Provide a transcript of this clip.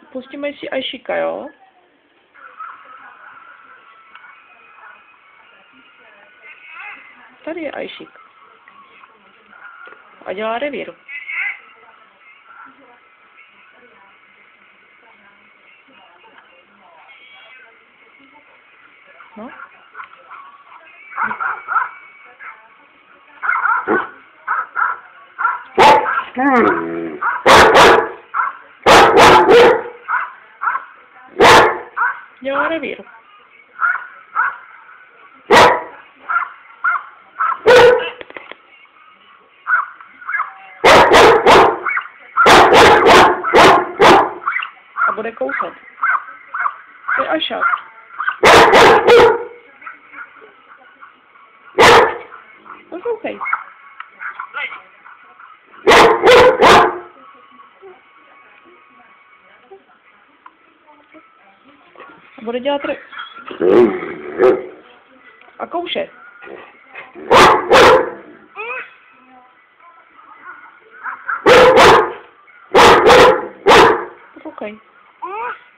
Pustíme si Aishika, jo? Tady je Aishik. A dělá revír. No. Dělá revír. A bude kousat. To je Ašák. Poslouchej. A bude dělat a kouše. Poslouchej.